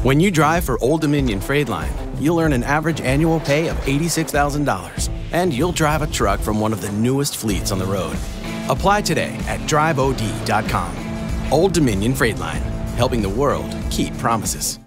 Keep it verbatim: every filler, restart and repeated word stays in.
When you drive for Old Dominion Freightline, you'll earn an average annual pay of eighty-six thousand dollars, and you'll drive a truck from one of the newest fleets on the road. Apply today at drive O D dot com. Old Dominion Freightline, helping the world keep promises.